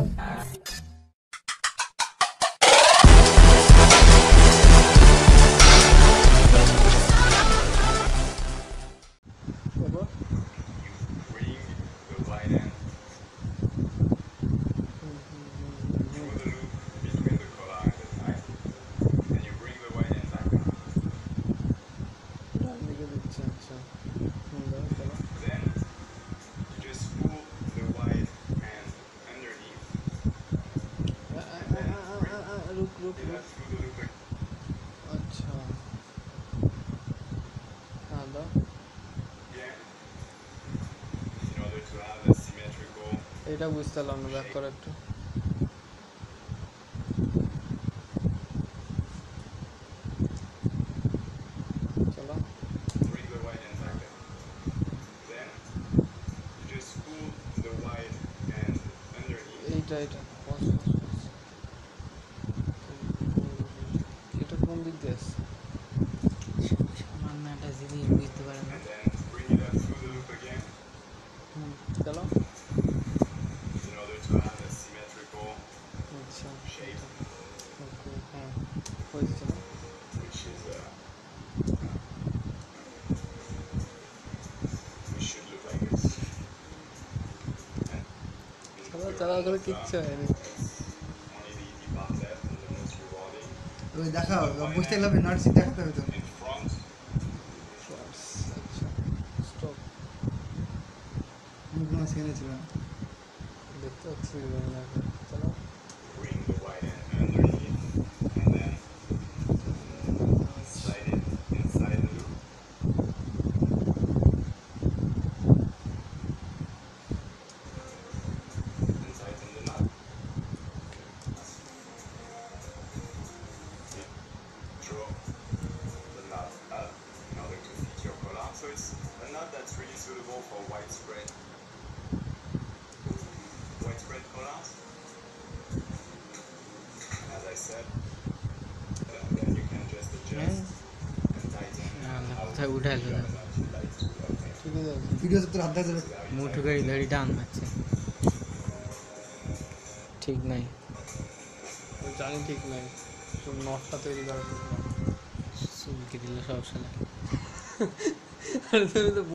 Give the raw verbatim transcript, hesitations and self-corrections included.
এটা বুঝতে পারলাম না, ব্যাক করে একটু। চলো এইটা এটা এটা কোন দিক দিয়ে আসছে? সামান্য একটা জিনিস বুঝতে পারে না। হুম চলো। আচ্ছা ওকে হ্যাঁ হয়েছে। চলো চলো চলো করে কিচ্ছু হয়নি। ওই দেখাও বুঝতে গেলে নার্সি দেখাতে হবে তো। আচ্ছা স্টপ মুখ মাছ কিনে ছিল দেখতে পাচ্ছি। চলো কোথায় উঠাইলো ঠিক আছে। ভিডিও তো হাত ধরে মুঠো গাড়ি ধরি টান মারছে, ঠিক নাই। জানি ঠিক নাই, নটটা তৈরি করা ঠিক নাই। চুলকে দিল সব সালে। আর তুমি তো